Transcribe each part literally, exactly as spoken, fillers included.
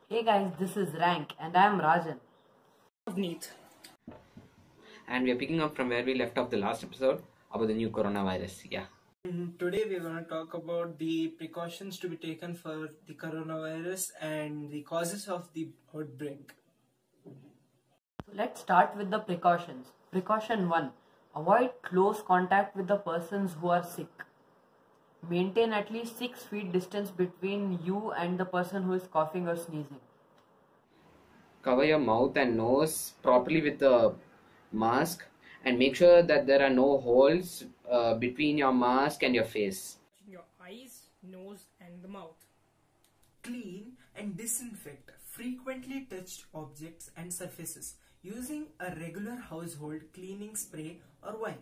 Hey guys, this is Rank and I am Rajan. Neat. And we are picking up from where we left off the last episode about the new coronavirus. Yeah. And today we're going to talk about the precautions to be taken for the coronavirus and the causes of the outbreak. So let's start with the precautions. Precaution one. Avoid close contact with the persons who are sick. Maintain at least six feet distance between you and the person who is coughing or sneezing. Cover your mouth and nose properly with a mask and make sure that there are no holes uh, between your mask and your face. Your eyes, nose and the mouth. Clean and disinfect frequently touched objects and surfaces using a regular household cleaning spray or wipe.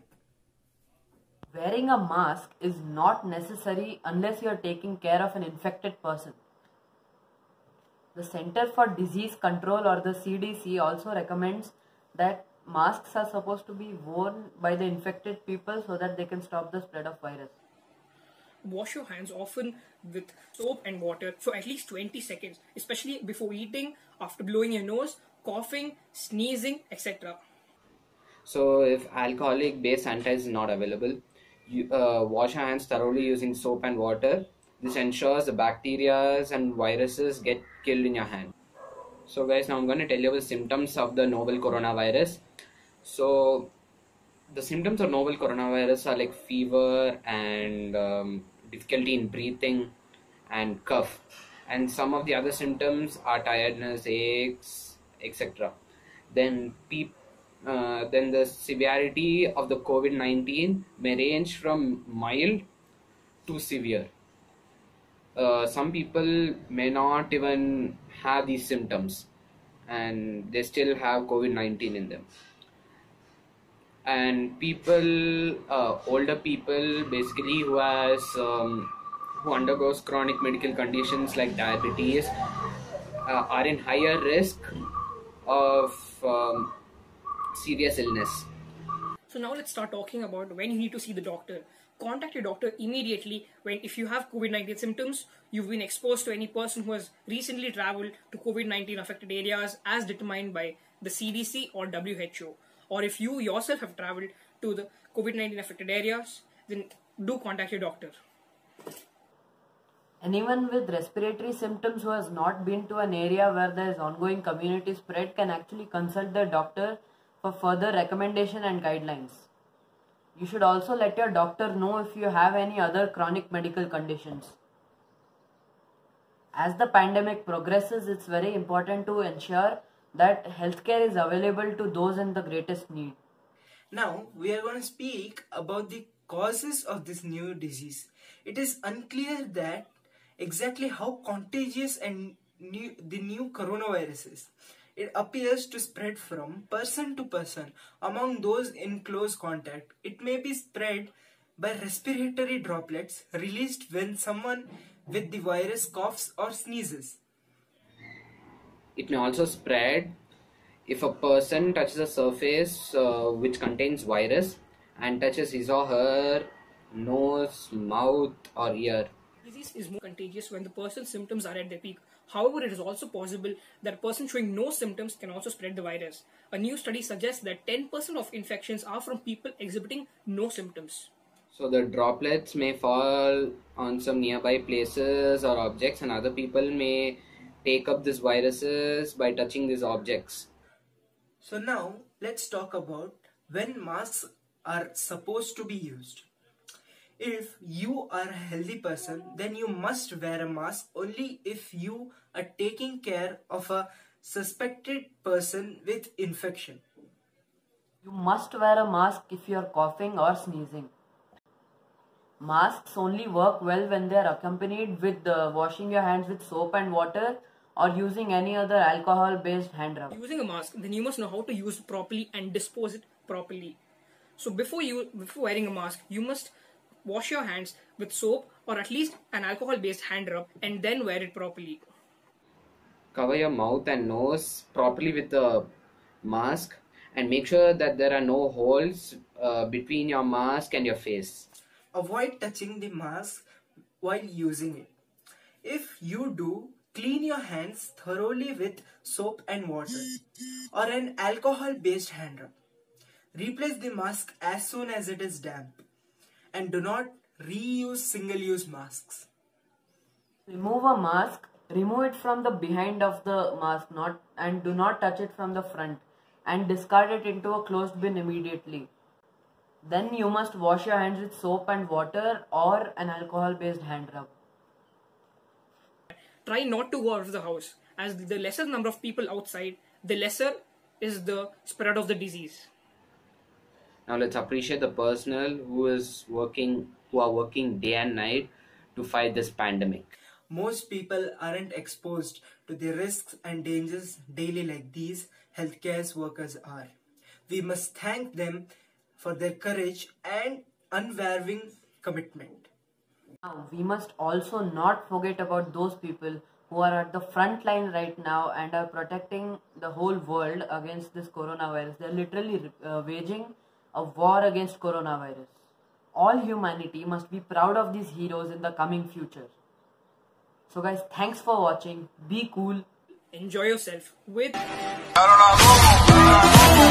Wearing a mask is not necessary unless you are taking care of an infected person. The Center for Disease Control or the C D C also recommends that masks are supposed to be worn by the infected people so that they can stop the spread of virus. Wash your hands often with soap and water for at least twenty seconds, especially before eating, after blowing your nose, coughing, sneezing, et cetera. So if alcoholic based sanitizer is not available, you uh, wash your hands thoroughly using soap and water. This ensures the bacteria and viruses get killed in your hand. So guys, now I'm going to tell you the symptoms of the novel coronavirus. So the symptoms of novel coronavirus are like fever and um, difficulty in breathing and cough. And some of the other symptoms are tiredness, aches, et cetera. Then people Uh, then the severity of the COVID nineteen may range from mild to severe. Uh, some people may not even have these symptoms and they still have COVID nineteen in them. And people, uh, older people basically who has um, who undergoes chronic medical conditions like diabetes uh, are in higher risk of um, serious illness. So now let's start talking about when you need to see the doctor. Contact your doctor immediately when if you have COVID nineteen symptoms, you've been exposed to any person who has recently traveled to COVID nineteen affected areas as determined by the C D C or W H O. Or if you yourself have traveled to the COVID nineteen affected areas, then do contact your doctor. Anyone with respiratory symptoms who has not been to an area where there is ongoing community spread can actually consult their doctor for further recommendation and guidelines. You should also let your doctor know if you have any other chronic medical conditions. As the pandemic progresses, it's very important to ensure that healthcare is available to those in the greatest need. Now we are going to speak about the causes of this new disease. It is unclear that exactly how contagious and new, the new coronavirus is. It appears to spread from person to person among those in close contact. It may be spread by respiratory droplets released when someone with the virus coughs or sneezes. It may also spread if a person touches a surface uh, which contains virus and touches his or her nose, mouth or ear. Disease is more contagious when the person's symptoms are at their peak. However, it is also possible that a person showing no symptoms can also spread the virus. A new study suggests that ten percent of infections are from people exhibiting no symptoms. So the droplets may fall on some nearby places or objects, and other people may take up these viruses by touching these objects. So now let's talk about when masks are supposed to be used. If you are a healthy person, then you must wear a mask only if you are taking care of a suspected person with infection. You must wear a mask if you are coughing or sneezing. Masks only work well when they are accompanied with uh, washing your hands with soap and water or using any other alcohol based hand rub. Using a mask, then you must know how to use it properly and dispose it properly. So before you before wearing a mask, you must wash your hands with soap or at least an alcohol based hand rub and then wear it properly. Cover your mouth and nose properly with a mask and make sure that there are no holes uh, between your mask and your face. Avoid touching the mask while using it. If you do, Clean your hands thoroughly with soap and water or an alcohol-based hand rub. Replace the mask as soon as it is damp. And do not reuse single-use masks. Remove a mask, remove it from the behind of the mask not and do not touch it from the front, and discard it into a closed bin immediately. Then you must wash your hands with soap and water or an alcohol-based hand rub. Try not to go out of the house, as the lesser number of people outside, the lesser is the spread of the disease. Now let's appreciate the personnel who is working, who are working day and night to fight this pandemic. Most people aren't exposed to the risks and dangers daily like these healthcare workers are. We must thank them for their courage and unwavering commitment. Now, we must also not forget about those people who are at the front line right now and are protecting the whole world against this coronavirus. They are literally uh, waging a war against coronavirus. All humanity must be proud of these heroes in the coming future. So guys, thanks for watching. Be cool. Enjoy yourself with